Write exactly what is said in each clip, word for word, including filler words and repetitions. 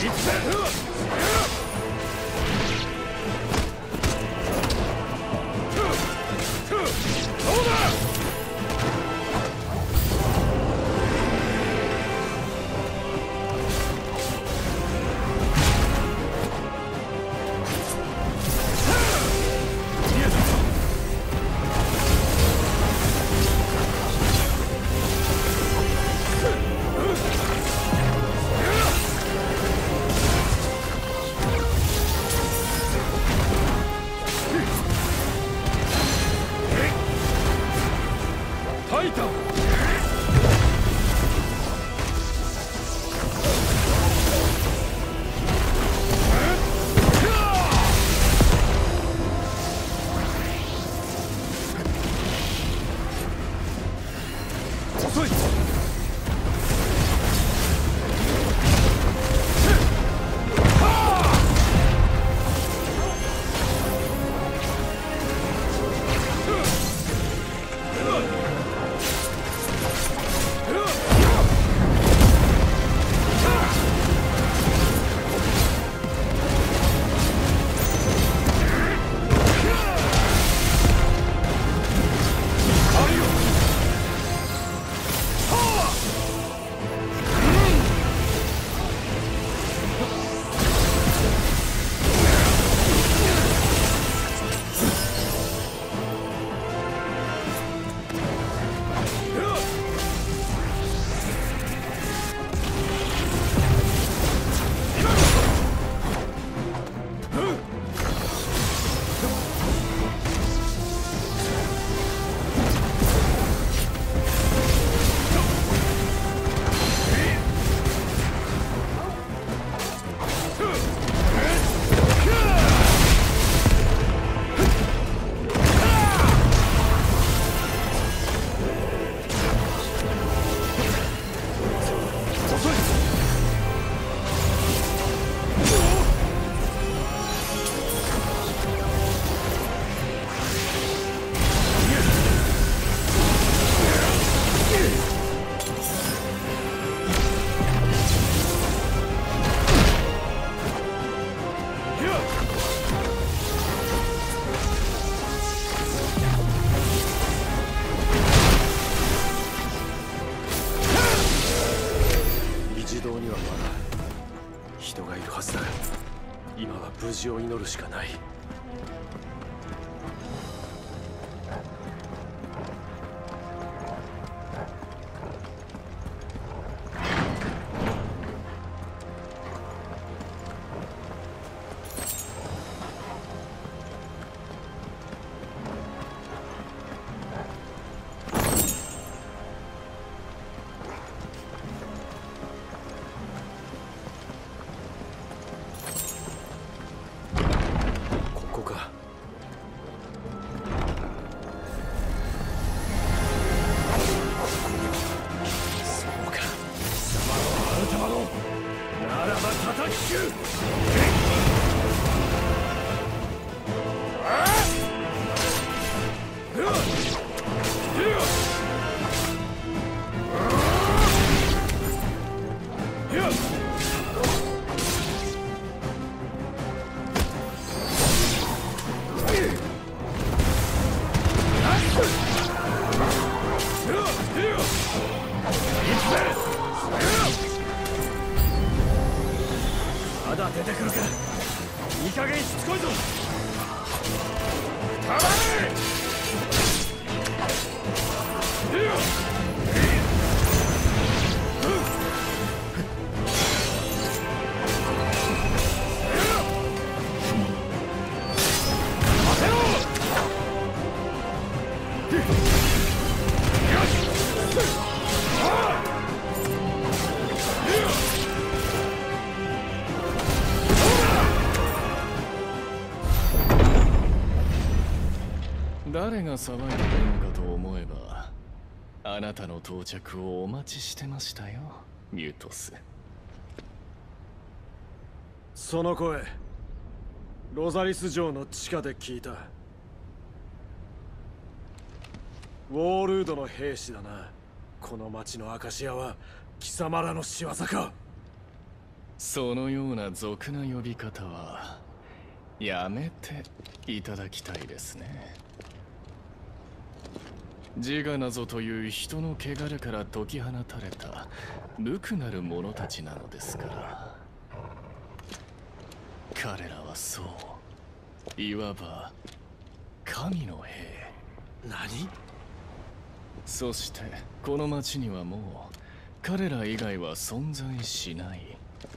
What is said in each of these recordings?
無事を祈るしかない。 まだ出てくるか。いい加減しつこいぞ。たまれ。 誰が騒いでいるのかと思えば、あなたの到着をお待ちしてましたよ、ミュートス。 その声、ロザリス城の地下で聞いた。ウォールードの兵士だな。この町のアカシアは貴様らの仕業か。 そのような俗な呼び方はやめていただきたいですね。自我なぞという人の汚れから解き放たれた無垢なる者たちなのですから。彼らはそういわば神の兵。 何？ そしてこの町にはもう彼ら以外は存在しない。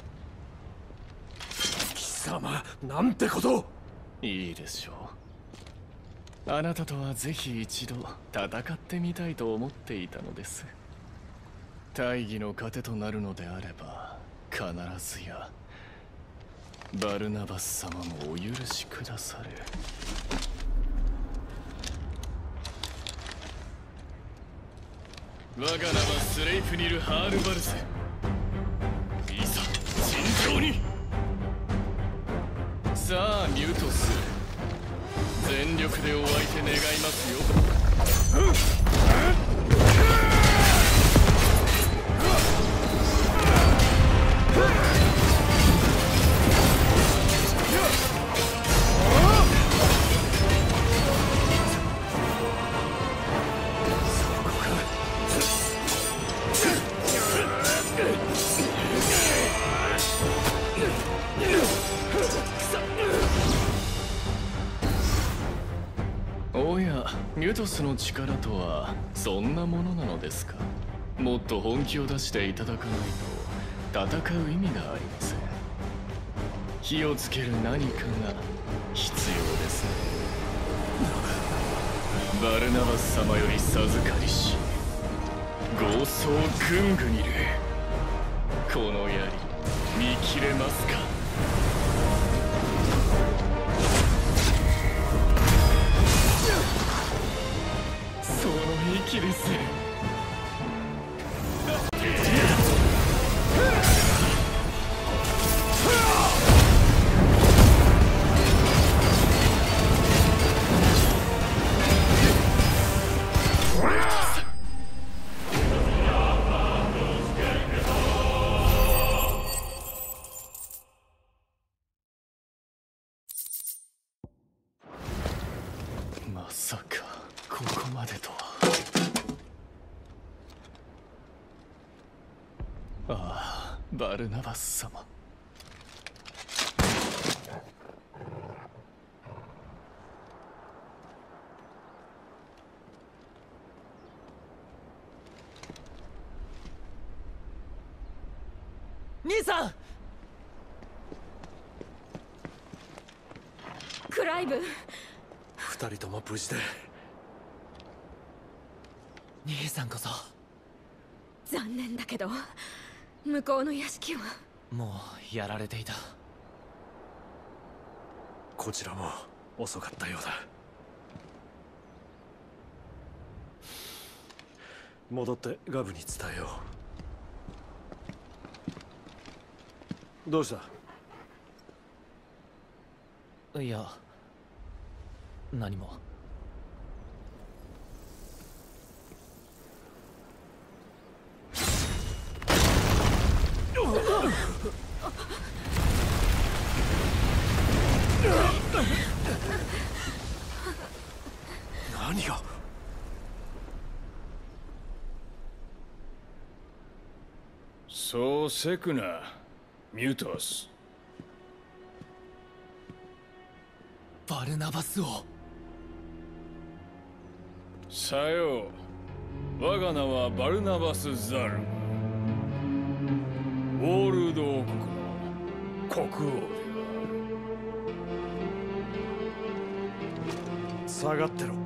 貴様、なんてこと。 いいでしょう。あなたとはぜひ一度戦ってみたいと思っていたのです。大義の糧となるのであれば必ずやバルナバス様もお許しくださる。我が名はスレイプニル・ハールバルズ。いざ尋常に。さあミュートス、全力でお相手願いますよ。おや、ミュトスの力とはそんなものなのですか。もっと本気を出していただかないと戦う意味がありません。火をつける何かが必要ですね。バルナバス様より授かりし豪壮グングニル、この槍見切れますか。その息です。まさかここまでとは。ああ、バルナバス様。 兄さん。 クライブ。 二人とも無事で。 兄さんこそ。 残念だけど向こうの屋敷はもうやられていた。 こちらも遅かったようだ。戻ってガブに伝えよう。どうした？ いや、何も。 何が？ そうせくな、ミュートス。 バルナバスを。 さよう、我が名はバルナバス・ザルム。ウォールド王国の国王である。 下がってろ。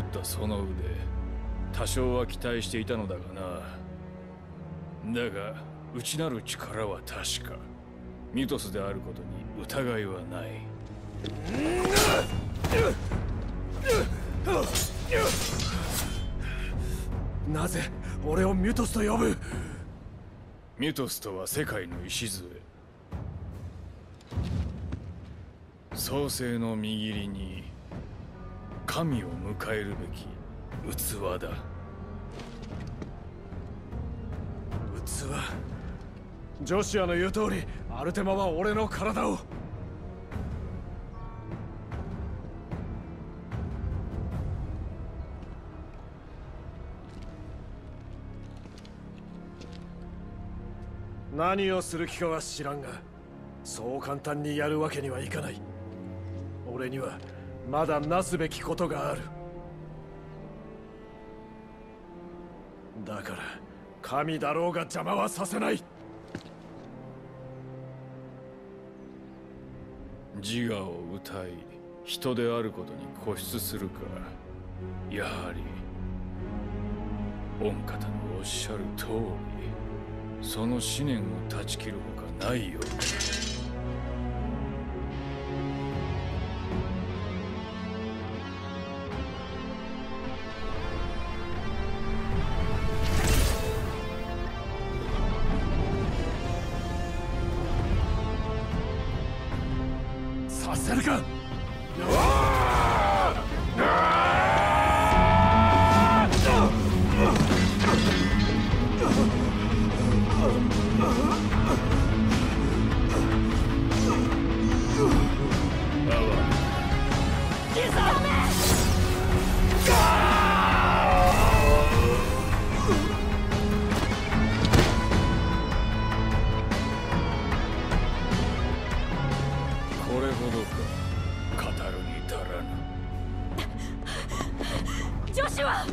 ったその腕、多少は期待していたのだがな。だが内なる力は確か。ミトスであることに疑いはない。 なぜ俺をミュトスと呼ぶ？ ミトスとは世界の礎。創世の見切りに神を迎えるべき器だ。 器？ジョシュアの言う通り、アルテマは俺の体を。何をする気かは知らんが、そう簡単にやるわけにはいかない。俺にはまだなすべきことがある。だから神だろうが邪魔はさせない。 自我を歌い人であることに固執するか。やはり御方のおっしゃる通り、その思念を断ち切るほかないようだ。 させるか。 これほどか、語るに足らぬ。 ジョシュア！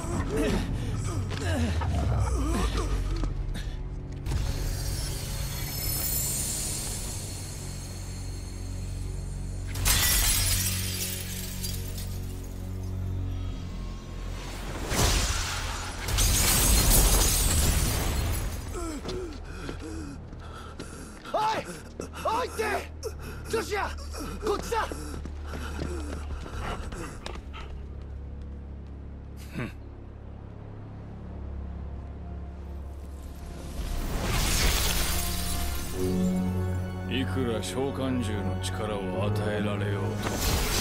おいってジョシュア、こっちだ。 いくら召喚獣の力を与えられようと、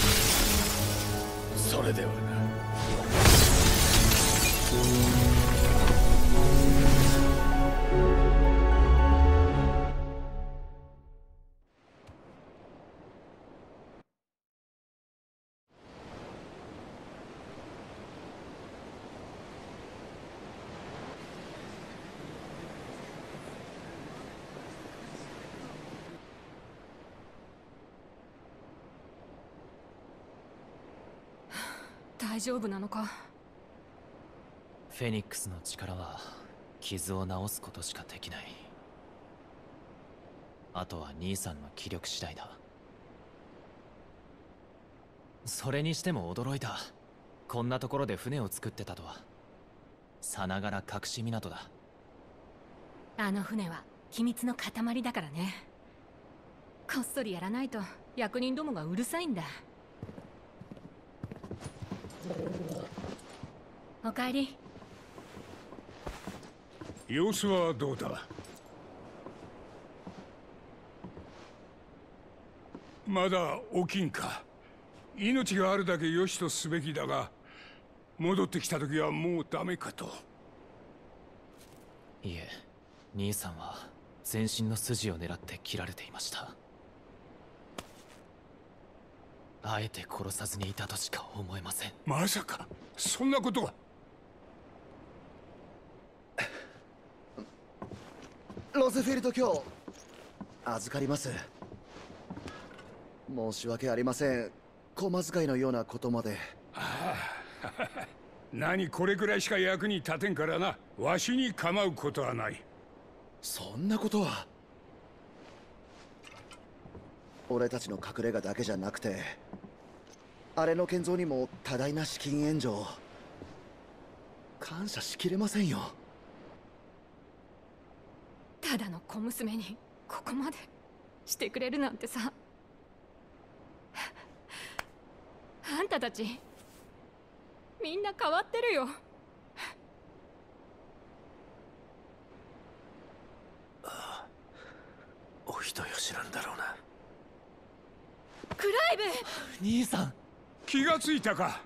それではな。 大丈夫なのか？ フェニックスの力は傷を治すことしかできない。あとは兄さんの気力次第だ。それにしても驚いた。こんなところで船を作ってたとは。さながら隠し港だ。 あの船は機密の塊だからね。こっそりやらないと役人どもがうるさいんだ。おかえり。 様子はどうだ？まだ起きんか。命があるだけ良しとすべきだが、戻ってきた時はもうダメかと。 いえ、兄さんは全身の筋を狙って切られていました。あえて殺さずにいたとしか思えません。 まさかそんなことは。 ロゼフェルト卿、預かります。申し訳ありません。小遣いのようなことまで。 ああ何これくらいしか役に立てんからな。わしに構うことはない。 そんなことは。俺たちの隠れ家だけじゃなくて、 あれの建造にも多大な資金援助を。感謝しきれませんよ。 ただの小娘にここまでしてくれるなんてさ。あんたたちみんな変わってるよ。 ああ、お人よしなんだろうな。 クライブ兄さん、 気がついたか。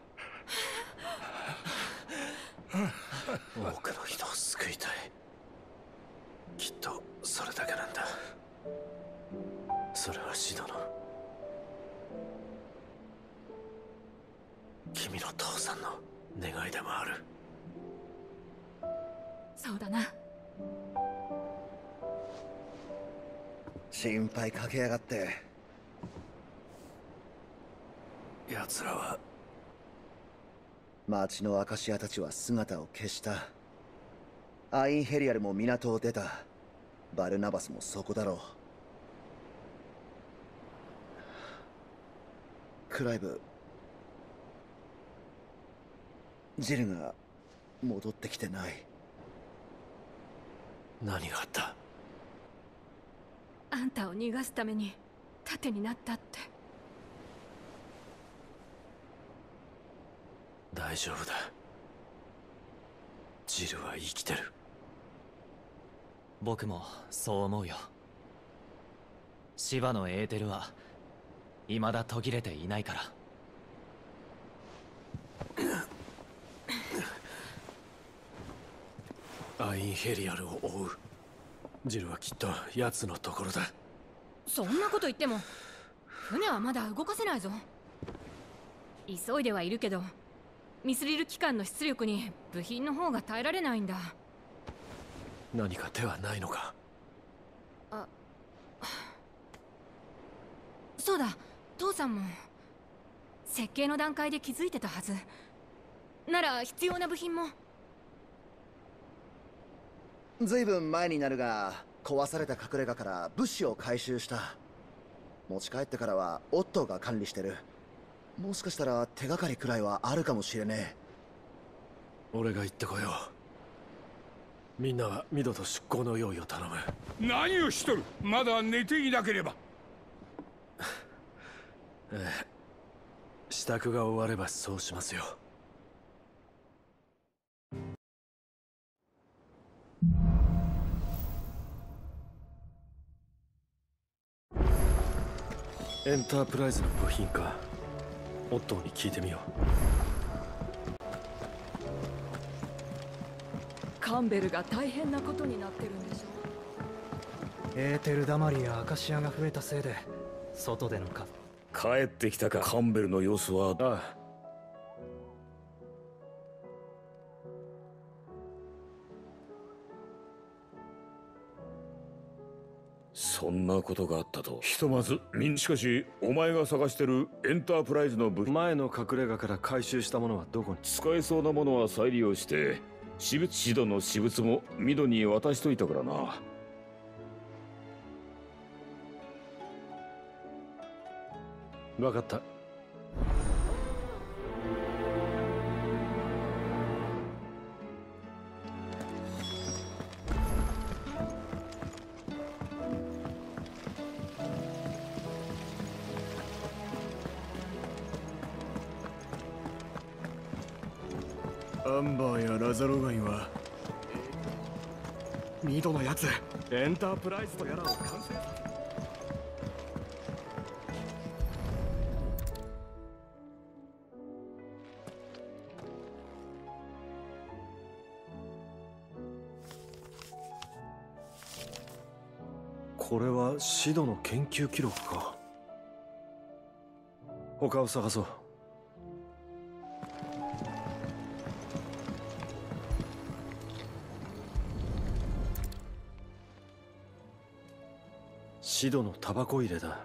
多くの人を救いたい。きっとそれだけなんだ。それはシドの、君の父さんの願いでもある。 そうだな。 心配かけやがって。 奴らは町のアカシアたちは姿を消した。アインヘリアルも港を出た。バルナバスもそこだろう。クライブ、ジルが戻ってきてない。 何があった？ あんたを逃がすために盾になったって。 大丈夫だ。ジルは生きてる。 僕もそう思うよ。シバのエーテルは未だ途切れていないから。 アインヘリアルを追う。ジルはきっと奴のところだ。 そんなこと言っても船はまだ動かせないぞ。急いではいるけどミスリル機関の出力に部品の方が耐えられないんだ。 何か手はないのか？ あ、そうだ、父さんも設計の段階で気づいてたはず。なら必要な部品も。 ずいぶん前になるが、壊された隠れ家から物資を回収した。持ち帰ってからはオットーが管理してる。もしかしたら手がかりくらいはあるかもしれねえ。俺が行ってこよう。みんなはミドと出港の用意を頼む。 何をしとる。まだ寝ていなければ。 ええ、支度が終わればそうしますよ。エンタープライズの部品か。オットーに聞いてみよう。 カンベルが大変なことになってるんでしょ。 エーテルダマリやアカシアが増えたせいで外でのか。 帰ってきたか。カンベルの様子は。 ああ、 そんなことがあったと。ひとまずみんしかしお前が探してるエンタープライズの部品、 前の隠れ家から回収したものはどこに？ 使えそうなものは再利用して私物、シドの私物もミドに渡しといたからな。 分かった。アンバーやラザロガインはミドのやつエンタープライズとやらを完成させ。これはシドの研究記録か。他を探そう。シドのタバコ入れだ。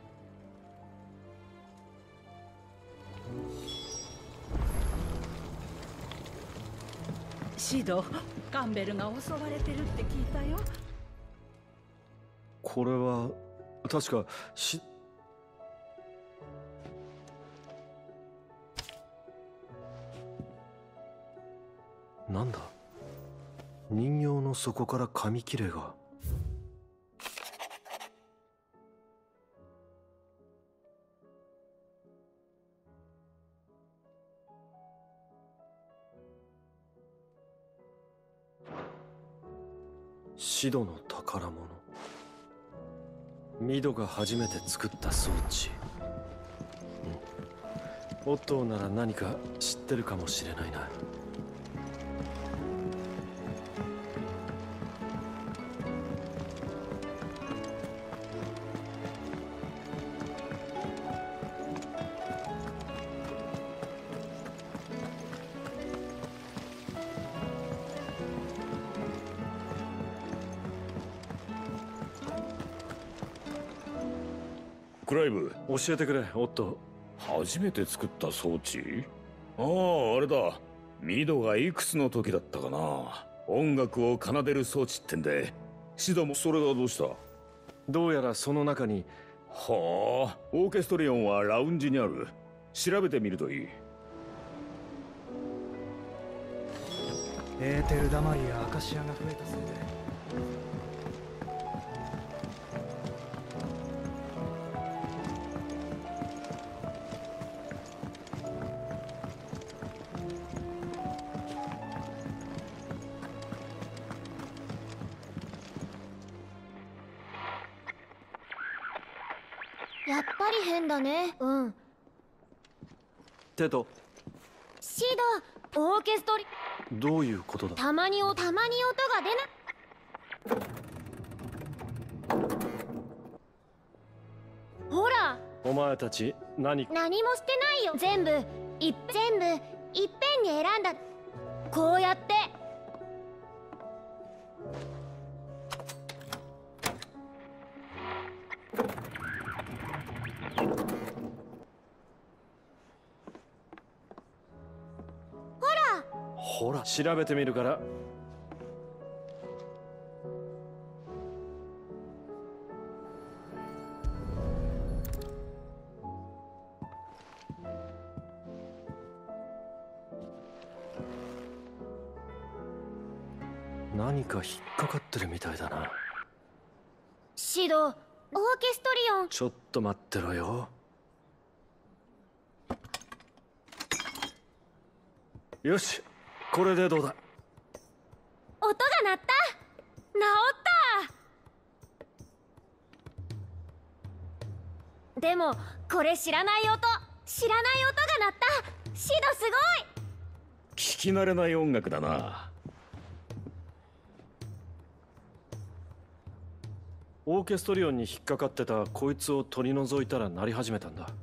シド、カンベルが襲われてるって聞いたよ。 これは確かしなんだ、人形の底から紙切れが。シドの宝物。ミドが初めて作った装置。うん、オットーなら何か知ってるかもしれないな。 クライブ、 教えてくれ、オットー。初めて作った装置？ああ、あれだ。ミドがいくつの時だったかな。音楽を奏でる装置ってんで。シドもそれがどうした？ どうやらその中に。 はあ、オーケストリオンはラウンジにある。調べてみるといい。 エーテルダマリやアカシアが増えたせいで。 やっぱり変だね。うん。 テト。 シド、オーケストリ。 どういうことだ？ たまにおたまに音が出な。ほら。 お前たち何？ 何もしてないよ。全部い全部いっぺんに選んだ。こうやって。 ほら、調べてみるから。何か引っかかってるみたいだな。 シド、オーケストリオン。 ちょっと待ってろよ。よし、これでどうだ？ 音が鳴った。治った。でもこれ知らない音、知らない音が鳴った。シドすごい。 聞き慣れない音楽だな。 オーケストリオンに引っかかってたこいつを取り除いたら鳴り始めたんだ。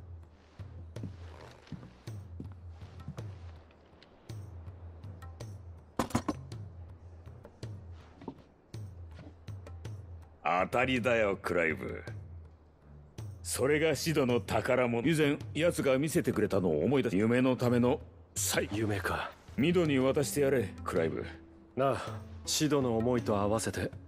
当たりだよ、クライブ。それがシドの宝物。以前奴が見せてくれたのを思い出す。夢のための最夢か。 ミドに渡してやれ、クライブ。 なあ、シドの思いと合わせて。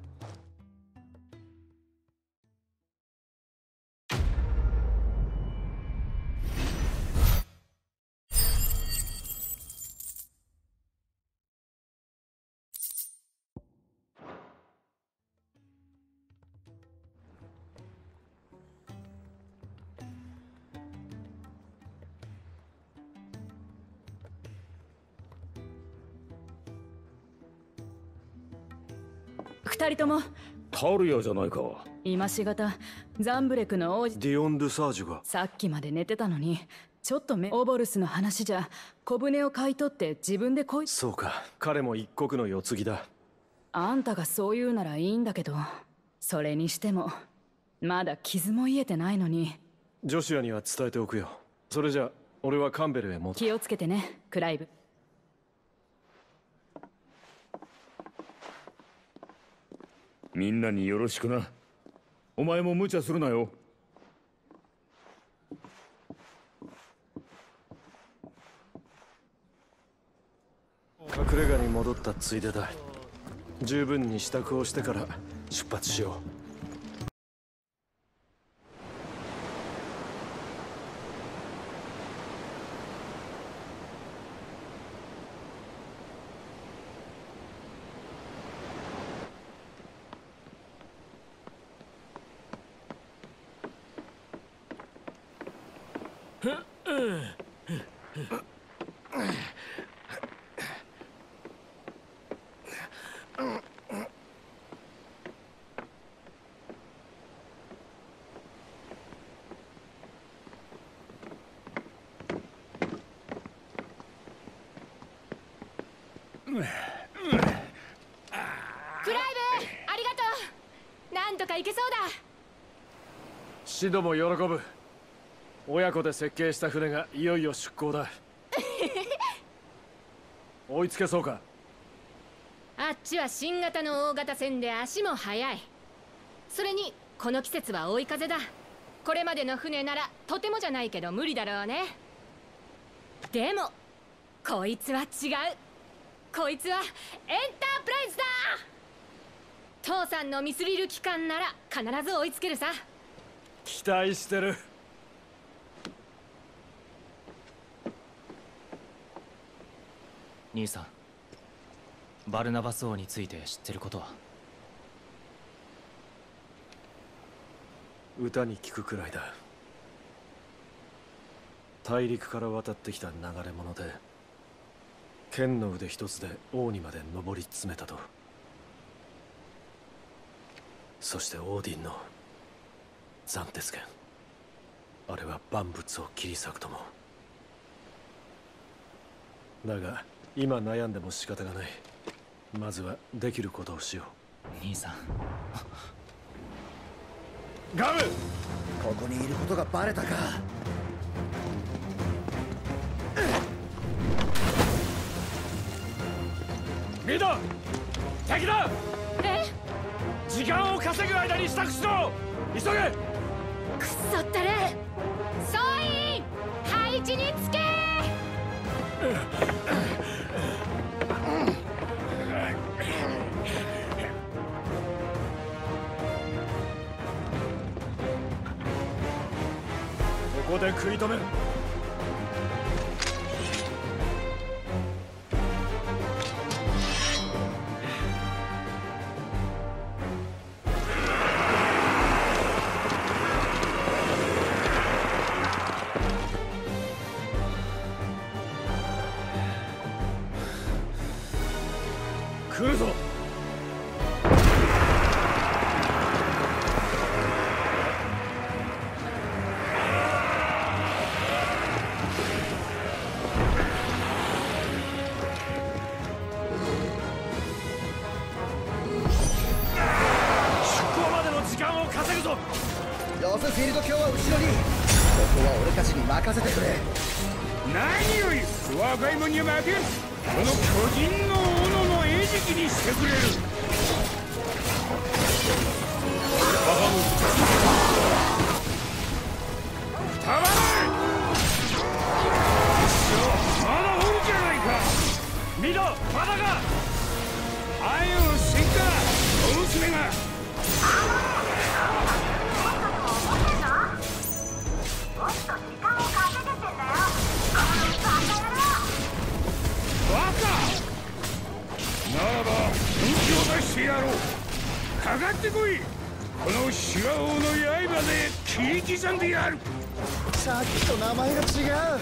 二人ともタルヤじゃないか。 今しがたザンブレクの王子ディオン・ドゥサージュが。 さっきまで寝てたのにちょっと目。オボルスの話じゃ小舟を買い取って自分でこい。 そうか、彼も一国の世継ぎだ。 あんたがそう言うならいいんだけど、それにしてもまだ傷も癒えてないのに。 ジョシュアには伝えておくよ。それじゃ俺はカンベルへ戻る。 気をつけてね、クライブ。 みんなによろしくな。お前も無茶するなよ。 隠れ家に戻ったついでだ。十分に支度をしてから出発しよう。 なんとか行けそうだ。 シドも喜ぶ。親子で設計した船がいよいよ出港だ。追いつけそうか。 あっちは新型の大型船で足も速い。それにこの季節は追い風だ。これまでの船ならとてもじゃないけど無理だろうね。でもこいつは違う。こいつはエンタープライズだ。父さんのミスリル機関なら必ず追いつけるさ。 期待してる。 兄さん、バルナバス王について知ってることは？ 歌に聞くくらいだ。大陸から渡ってきた流れ者で、剣の腕一つで王にまで上り詰めたと。そしてオーディンの斬鉄剣、あれは万物を切り裂くとも。だが今悩んでも仕方がない。まずはできることをしよう。兄さん。 ガム、 ここにいることがバレたか。 ミド、敵だ。 え？ 時間を稼ぐ間に支度しろ。急げ。 くそったれ。総員配置につけ。 ここで食い止める。来るぞ。 ロスフィールド卿は後ろに。ここは俺たちに任せてくれ。 何より若い者には負けん。この巨人の斧の餌食にしてくれる。たまらない。まだおるじゃないか。 ミド、まだか。 あいをせんからお娘が。もっと時間を稼げてんだよ。バカ！ならば本気を出してやろう。かかってこい。このシワ王の刃で切り刻んでやる。 さっきと名前が違う。 ダメだ。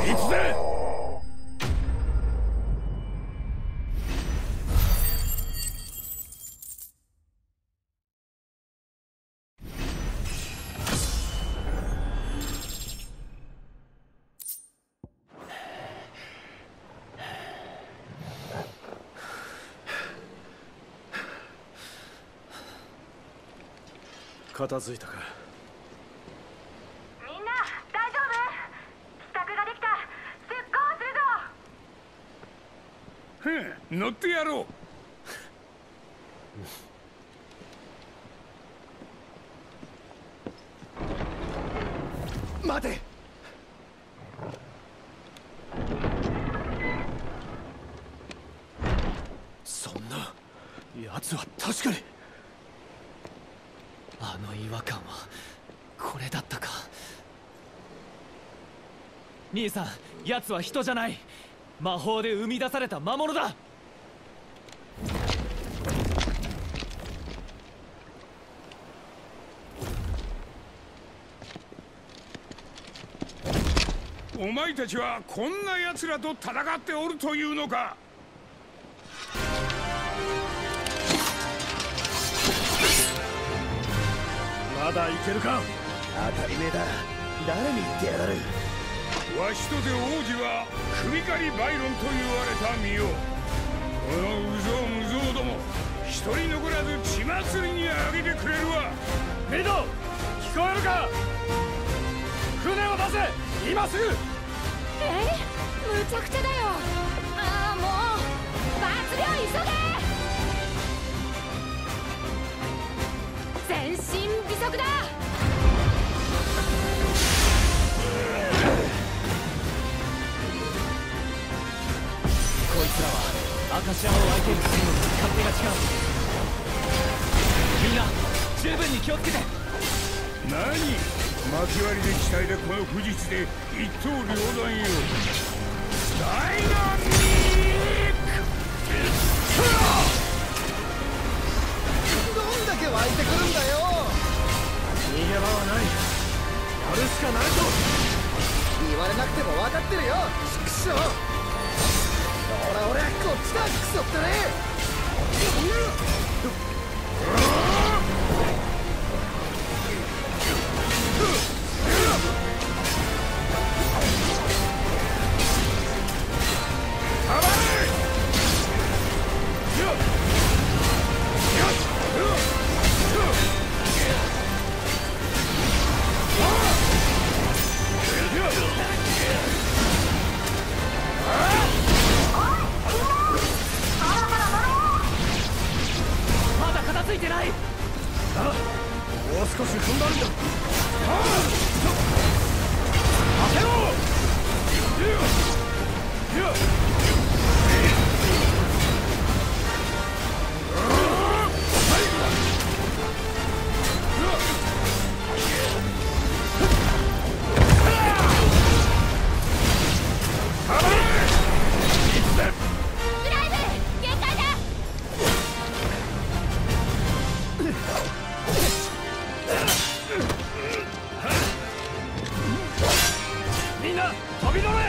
いつだ。 片付いたか。 みんな大丈夫？支度ができた。出航するぞ。 ふん、乗ってやろう。待て。そんな奴は確かに。 あの違和感はこれだったか。兄さん、奴は人じゃない。魔法で生み出された魔物だ。 お前たちはこんな奴らと戦っておるというのか。 まだいけるか。 当たり前だ。誰に言ってやがる。 わしとて王子は首狩りバイロンと言われた身よ。このうぞうむぞうども一人残らず血祭りにあげてくれるわ。 ミド、聞こえるか。船を出せ、今すぐ。 え、むちゃくちゃだよ。ああ、もう罰量急げ。全身微速だ。 こいつらはアカシアを相手にするのに勝手が違う。みんな十分に気をつけて。 何、巻割りで鍛えたこの武術で一刀両断よ。ダイナミック。 どんだけ湧いてくるんだよ。 逃げ場はない。やるしかないと。 言われなくても分かってるよ、チクショー。ほらほら、こっちだ、クソってね。 まだ片付いてない。 ああ、もう少し踏ん張るんだ。当てろ。みんな飛び乗れ。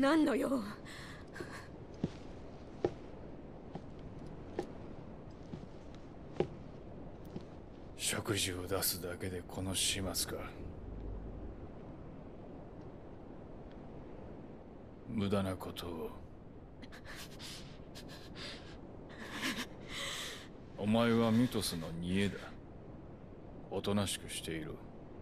なんの用？ 食事を出すだけでこの始末か。無駄なことを。お前はミトスの煮えだ。おとなしくしている。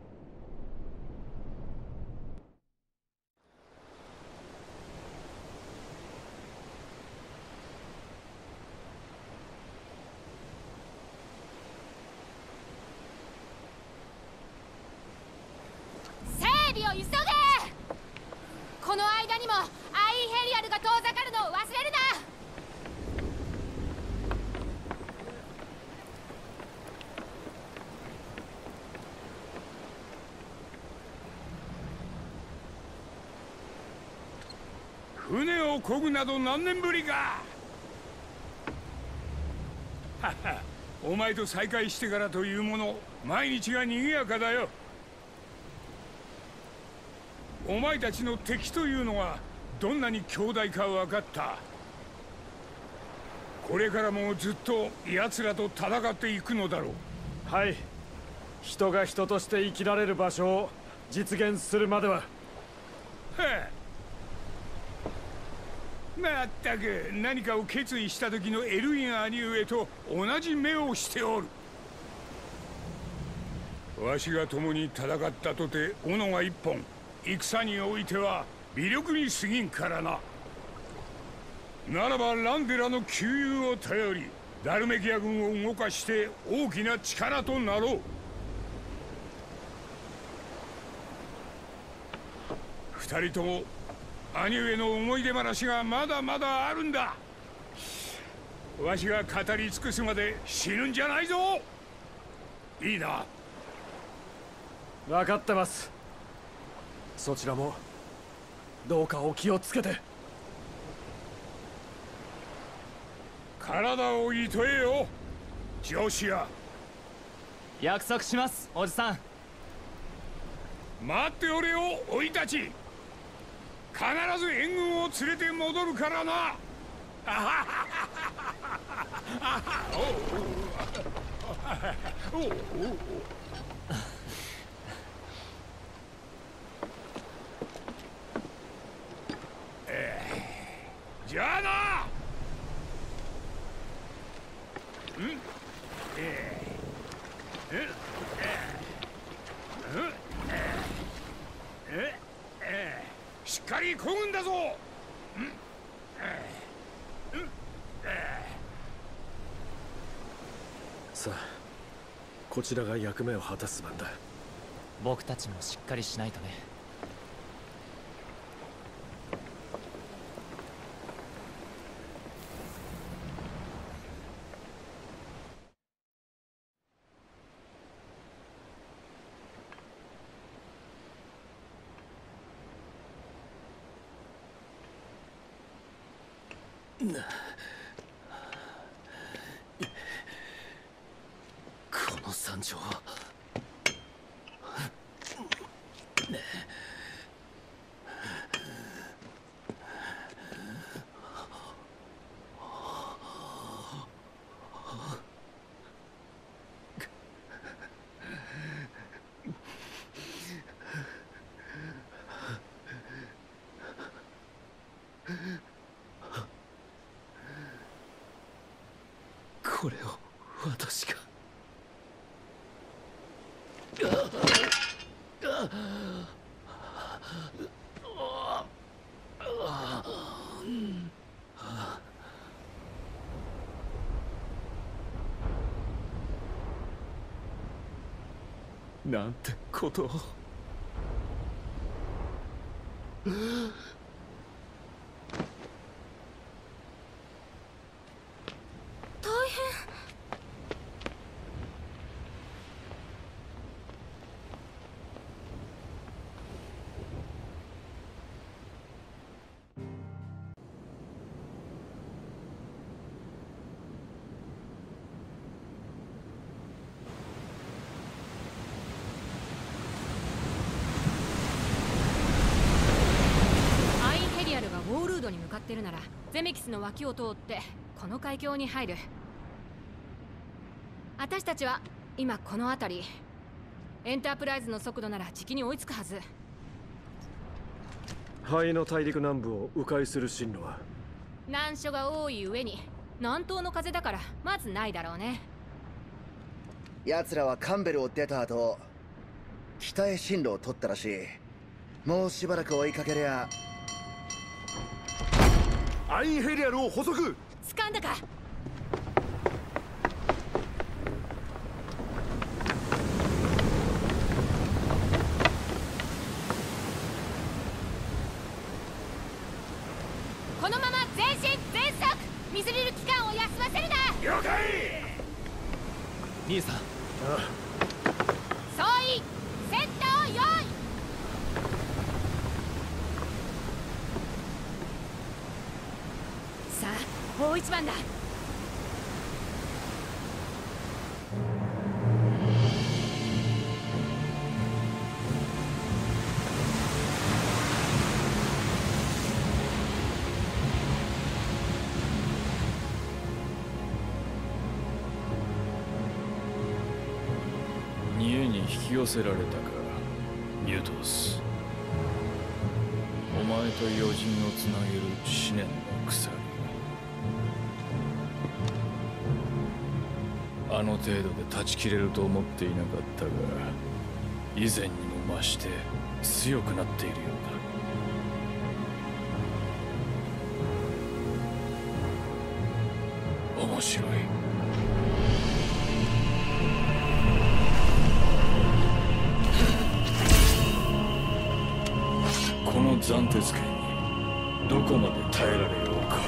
整備を急げ！この間にもアインヘリアルが遠ざかるのを忘れるな！ 船を漕ぐなど何年ぶりか。はは、お前と再会してからというもの、毎日が賑やかだよ。お前たちの敵というのはどんなに強大か分かった。これからもずっと奴らと戦っていくのだろう。 はい、人が人として生きられる場所を実現するまでは。 はあ、まったく何かを決意した時のエルイン兄上と同じ目をしておる。わしが共に戦ったとて斧が一本、戦においては微力に過ぎんからな。ならばランデラの旧友を頼りダルメキア軍を動かして大きな力となろう。二人とも兄上の思い出話がまだまだあるんだ。わしが語り尽くすまで死ぬんじゃないぞ。いいな。 分かってます。そちらもどうかお気をつけて。 体をいとえよ、ジョシア。 約束します、おじさん。 待っておれよ、おいたち。必ず援軍を連れて戻るからな。おうおうじゃあな。うんえええええしっかり漕ぐんだぞ。 さあ、こちらが役目を果たす番だ。 僕たちもしっかりしないとね。 この惨状はこれを私が。なんてことを。 大変。 土に向かってるならゼメキスの脇を通ってこの海峡に入る。私たちは今この辺り。エンタープライズの速度ならじきに追いつくはず。 灰の大陸南部を迂回する進路は？ 難所が多い上に南東の風だからまずないだろうね。 奴らはカンベルを出た後北へ進路を取ったらしい。もうしばらく追いかけりゃ。 アインヘリアルを捕捉。 掴んだか。このまま前進全速。ミスリル機関を休ませるな。 了解。 兄さん。あ総員セット用意。さあ大一番だ。 家に引き寄せられたか、ミュートス。お前と余人をつなげる思念の鎖。あの程度で断ち切れると思っていなかったが、以前にも増して強くなっているようだ。面白い。この斬鉄剣にどこまで耐えられようか。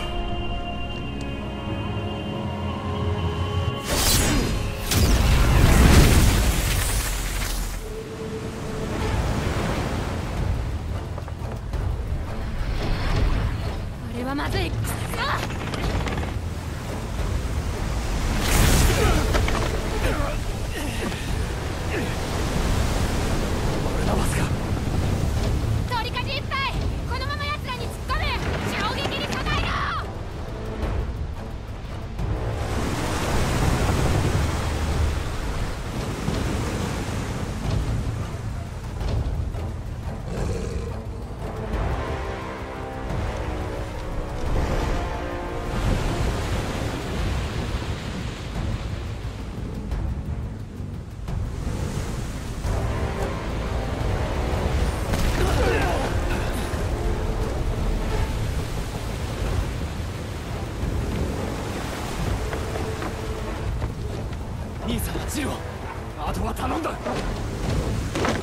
あれはまずい。あっ兄さんはジロー。あとは頼んだ。